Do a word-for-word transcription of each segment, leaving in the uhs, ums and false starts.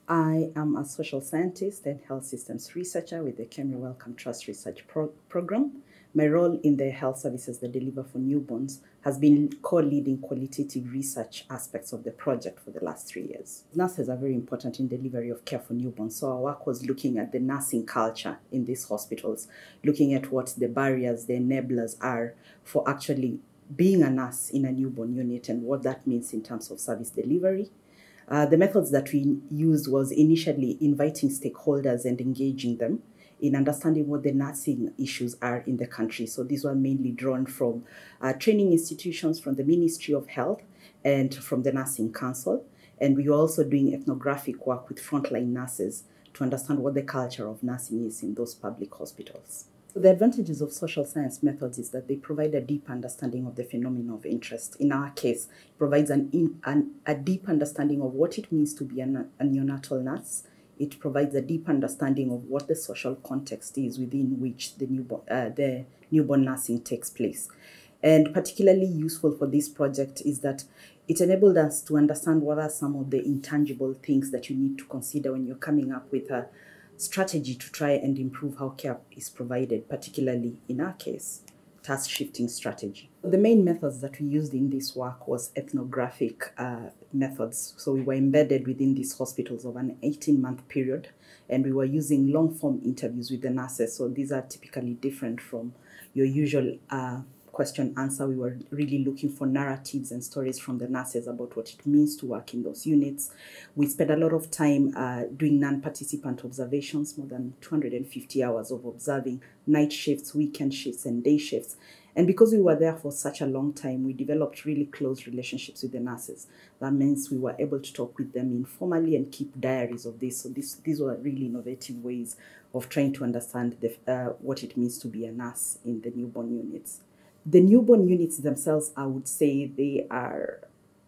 I am a social scientist and health systems researcher with the Kenya Wellcome Trust Research Pro Program. My role in the health services that deliver for newborns has been co-leading qualitative research aspects of the project for the last three years. Nurses are very important in delivery of care for newborns, so our work was looking at the nursing culture in these hospitals, looking at what the barriers, the enablers are for actually being a nurse in a newborn unit and what that means in terms of service delivery. Uh, the methods that we used was initially inviting stakeholders and engaging them in understanding what the nursing issues are in the country. So these were mainly drawn from uh, training institutions, from the Ministry of Health and from the Nursing Council. And we were also doing ethnographic work with frontline nurses to understand what the culture of nursing is in those public hospitals. The advantages of social science methods is that they provide a deep understanding of the phenomenon of interest. In our case, it provides an, in, an, a deep understanding of what it means to be an, a neonatal nurse. It provides a deep understanding of what the social context is within which the newborn, uh, the newborn nursing takes place. And particularly useful for this project is that it enabled us to understand what are some of the intangible things that you need to consider when you're coming up with a strategy to try and improve how care is provided, particularly in our case, task shifting strategy. The main methods that we used in this work was ethnographic uh, methods. So we were embedded within these hospitals over an eighteen month period, and we were using long form interviews with the nurses. So these are typically different from your usual uh, question answer. We were really looking for narratives and stories from the nurses about what it means to work in those units. We spent a lot of time uh, doing non-participant observations, more than two hundred fifty hours of observing night shifts, weekend shifts, and day shifts. And because we were there for such a long time, we developed really close relationships with the nurses. That means we were able to talk with them informally and keep diaries of this. So this, these were really innovative ways of trying to understand the, uh, what it means to be a nurse in the newborn units. The newborn units themselves, I would say they are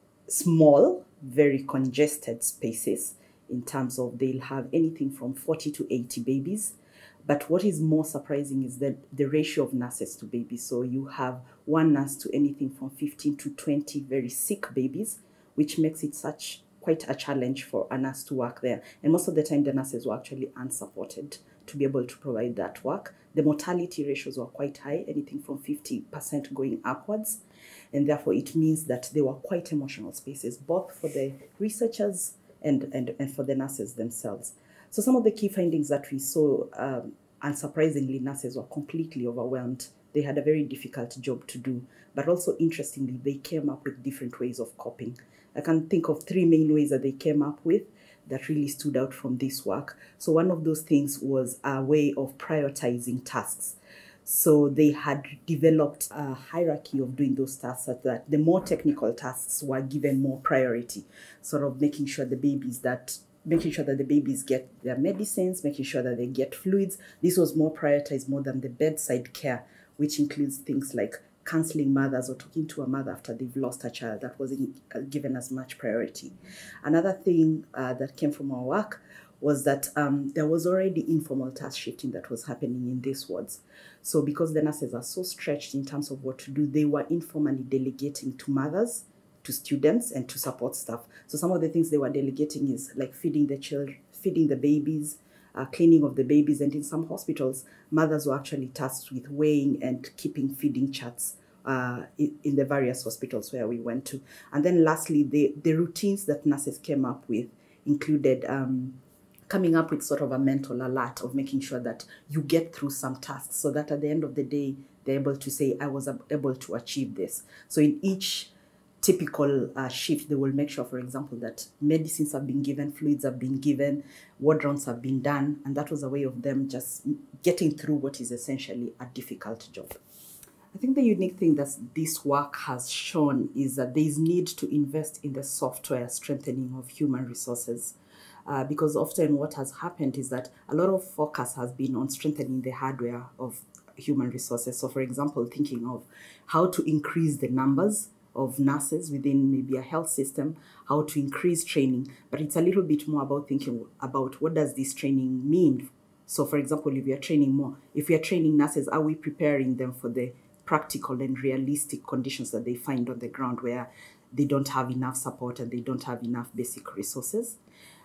small, very congested spaces in terms of they'll have anything from forty to eighty babies. But what is more surprising is that the ratio of nurses to babies. So you have one nurse to anything from fifteen to twenty very sick babies, which makes it such quite a challenge for a nurse to work there. And most of the time, the nurses were actually unsupported to be able to provide that work. The mortality ratios were quite high, anything from fifty percent going upwards. And therefore, it means that they were quite emotional spaces, both for the researchers and, and, and for the nurses themselves. So some of the key findings that we saw, um, unsurprisingly, nurses were completely overwhelmed. They had a very difficult job to do, but also interestingly, they came up with different ways of coping. I can think of three main ways that they came up with that really stood out from this work. So one of those things was a way of prioritizing tasks. So they had developed a hierarchy of doing those tasks such that the more technical tasks were given more priority, sort of making sure the babies that making sure that the babies get their medicines, making sure that they get fluids. This was more prioritized more than the bedside care, which includes things like counseling mothers or talking to a mother after they've lost a child. That wasn't given as much priority. Another thing uh, that came from our work was that um, there was already informal task shifting that was happening in these wards. So because the nurses are so stretched in terms of what to do, they were informally delegating to mothers, to students, and to support staff. So some of the things they were delegating is like feeding the children, feeding the babies, uh, cleaning of the babies, and in some hospitals, mothers were actually tasked with weighing and keeping feeding charts uh, in, in the various hospitals where we went to. And then lastly, the, the routines that nurses came up with included um, coming up with sort of a mental alert of making sure that you get through some tasks so that at the end of the day, they're able to say, I was able to achieve this. So in each typical uh, shift, they will make sure, for example, that medicines have been given, fluids have been given, ward rounds have been done, and that was a way of them just getting through what is essentially a difficult job. I think the unique thing that this work has shown is that there is need to invest in the software strengthening of human resources. Uh, because often what has happened is that a lot of focus has been on strengthening the hardware of human resources. So, for example, thinking of how to increase the numbers of nurses within maybe a health system, how to increase training, but it's a little bit more about thinking about what does this training mean. So, for example, if we are training more, if we are training nurses, are we preparing them for the practical and realistic conditions that they find on the ground where they don't have enough support and they don't have enough basic resources?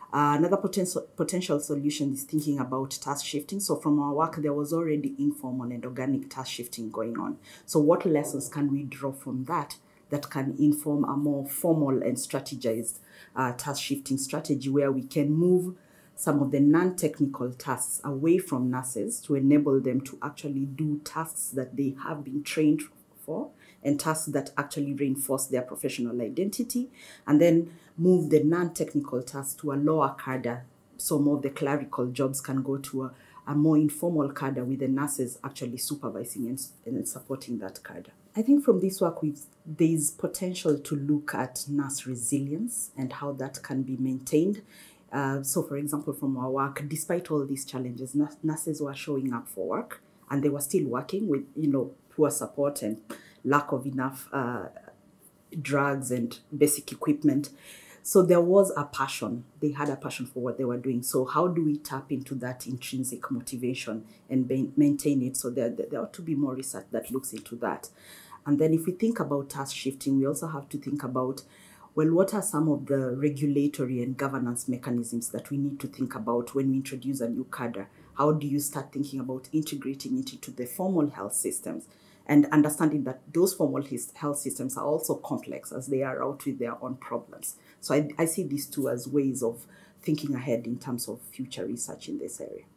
Uh, another potential potential solution is thinking about task shifting. So from our work, there was already informal and organic task shifting going on. So what lessons can we draw from that that can inform a more formal and strategized uh, task shifting strategy, where we can move some of the non-technical tasks away from nurses to enable them to actually do tasks that they have been trained for, and tasks that actually reinforce their professional identity, and then move the non-technical tasks to a lower cadre. Some of the clerical jobs can go to a, a more informal cadre, with the nurses actually supervising and, and supporting that cadre. I think from this work, we've, there's potential to look at nurse resilience and how that can be maintained. Uh, so, for example, from our work, despite all these challenges, nurses were showing up for work, and they were still working with, you know, poor support and lack of enough uh, drugs and basic equipment. So there was a passion. They had a passion for what they were doing. So how do we tap into that intrinsic motivation and be, maintain it? So there, there ought to be more research that looks into that. And then if we think about task shifting, we also have to think about, well, what are some of the regulatory and governance mechanisms that we need to think about when we introduce a new cadre? How do you start thinking about integrating it into the formal health systems, and understanding that those formal health systems are also complex, as they are out with their own problems? So I, I see these two as ways of thinking ahead in terms of future research in this area.